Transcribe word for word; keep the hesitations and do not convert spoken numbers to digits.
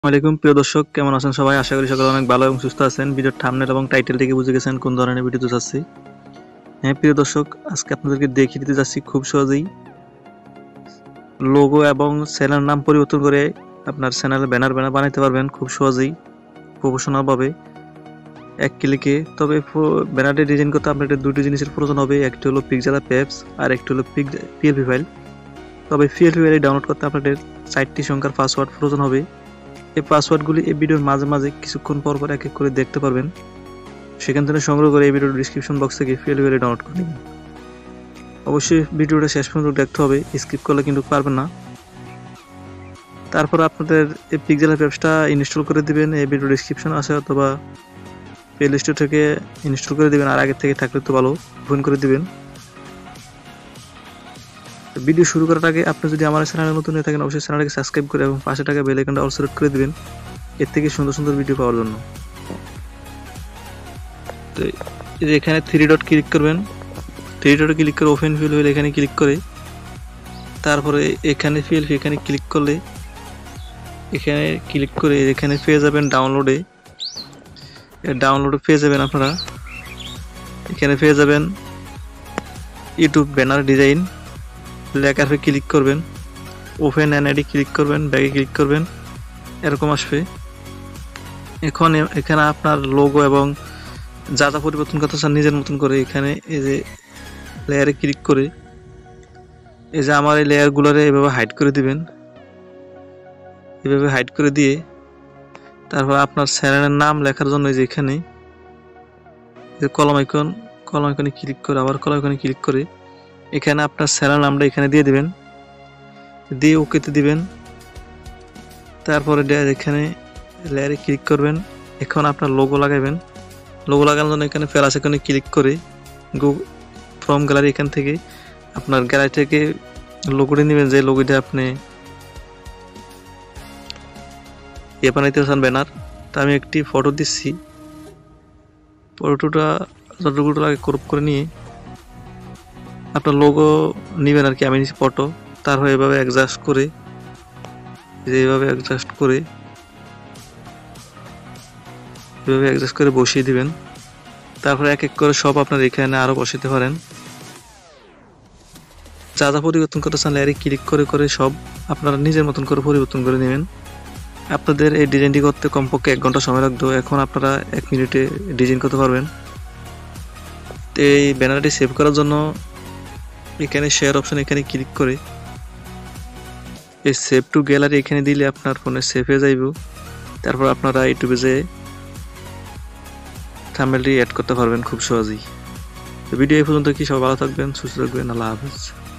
ওয়ালাইকুম প্রিয় দর্শক, কেমন আছেন সবাই? আশা করি সকলে অনেক ভালো এবং সুস্থ আছেন। ভিডিওর থাম্বনেল এবং টাইটেল থেকে বুঝে গেছেন কোন ধরনের ভিডিও চাচ্ছি। হ্যাঁ প্রিয় দর্শক, আজকে আপনাদেরকে দেখিয়ে দিতে যাচ্ছি খুব সহজেই লোগো এবং চ্যানেল নাম পরিবর্তন করে আপনার চ্যানেলে ব্যানার ব্যানার বানাইতে পারবেন খুব সহজেই, প্রফেশনাল ভাবে, এক ক্লিকে। তবে ব্যানারটি ডিজাইন করতে আপনাদের দুটি জিনিসের প্রয়োজন হবে, একটি হলো পিক্সেলা পেপস আর একটি হলো পিএলপি ফাইল। তবে পিএলপি ফাইল ডাউনলোড করতে আপনাদের চারটি সংখ্যার পাসওয়ার্ড প্রয়োজন হবে। এই পাসওয়ার্ডগুলি এই ভিডিওর মাঝে মাঝে কিছুক্ষণ পর পর এক এক করে দেখতে পারবেন। সেখান থেকে সংগ্রহ করে এই ভিডিওর ডিসক্রিপশন বক্স থেকে পিএলপি ফাইল ডাউনলোড করে নেবেন। অবশ্যই ভিডিওটা শেষ পর্যন্ত দেখতে হবে, স্কিপ করলে কিন্তু পারবেন না। তারপর আপনাদের এই পিক্সেলা পেপসটা ইনস্টল করে দিবেন, এই ভিডিও ডিসক্রিপশন আছে অথবা প্লে স্টোর থেকে ইনস্টল করে দিবেন, আর আগে থেকে থাকলে তো ভালো, ওপেন করে দিবেন। ভিডিও শুরু করার আগে আপনি যদি আমার চ্যানেলে নতুন হয়ে থাকেন অবশ্যই চ্যানেলটাকে সাবস্ক্রাইব করে এবং পাশে টাকা বেল আইকনটা অল সিলেক্ট করে দিবেন এর থেকে সুন্দর সুন্দর ভিডিও পাওয়ার জন্য। তো এখানে থ্রি ডট ক্লিক করবেন, থ্রি ডটে ক্লিক করে ওপেন ফিল হইলে এখানে ক্লিক করে তারপরে এখানে ফিল এখানে ক্লিক করলে এখানে ক্লিক করে এখানে পেয়ে যাবেন ডাউনলোডে, ডাউনলোডে পেয়ে যাবেন আপনারা। এখানে পেয়ে যাবেন ইউটিউব ব্যানার ডিজাইন, লেখার পরে ক্লিক করবেন, ওপেন এনআইডি ক্লিক করবেন, ব্যাগে ক্লিক করবেন, এরকম আসবে। এখন এখানে আপনার লোগো এবং যা যা পরিবর্তন করতে চান নিজের মতন করে এখানে এই যে লেয়ারে ক্লিক করে এই যে আমার এই লেয়ারগুলোরে এভাবে হাইড করে দিবেন, এভাবে হাইড করে দিয়ে তারপর আপনার চ্যানেলের নাম লেখার জন্য এই যে এখানে যে কলম আইকন, কলম আইকনে ক্লিক করে আবার কলম আইকনে ক্লিক করে এখানে আপনার চ্যানেল নামটা এখানে দিয়ে দিবেন, দিয়ে ওকেতে দিবেন। তারপরে এখানে লেয়ারে ক্লিক করবেন, এখন আপনার লোগো লাগাবেন। লোগো লাগানোর জন্য এখানে প্লাস আইকনে ক্লিক করে গো ফ্রম গ্যালারি, এখান থেকে আপনার গ্যালারি থেকে লোগোটি নেবেন, যে লোগোটা আপনি এ বানাইতে চান ব্যানার। তা আমি একটি ফটো দিচ্ছি, ফটোটা যতটুকু লাগে ক্রপ করে নিয়ে আপনার লোগো নেবেন আর কি। আমি নিচ্ছি ফটো, তারপর এভাবে অ্যাডজাস্ট করে এইভাবে অ্যাডজাস্ট করে এভাবে অ্যাডজাস্ট করে বসিয়ে দিবেন। তারপর এক এক করে সব আপনার এখানে আরো বসাতে পারেন। যা যা পরিবর্তন করতে চান লেয়ারে ক্লিক করে করে সব আপনারা নিজের মতন করে পরিবর্তন করে নেবেন। আপনাদের এই ডিজাইনটি করতে কমপক্ষে এক ঘন্টা সময় লাগতো, এখন আপনারা এক মিনিটে ডিজাইন করতে পারবেন। তো এই ব্যানারটি সেভ করার জন্য এখানে শেয়ার অপশন এখানে ক্লিক করে এই সেভ টু গ্যালারি এখানে দিলে আপনার ফোনে সেভ হয়ে যাইব। তারপর আপনারা ইউটিউবে যে থাম্বনেলটি অ্যাড করতে পারবেন খুব সহজেই। ভিডিও এই পর্যন্ত কি, সবাই ভালো থাকবেন, সুস্থ থাকবেন, আল্লাহ হাফেজ।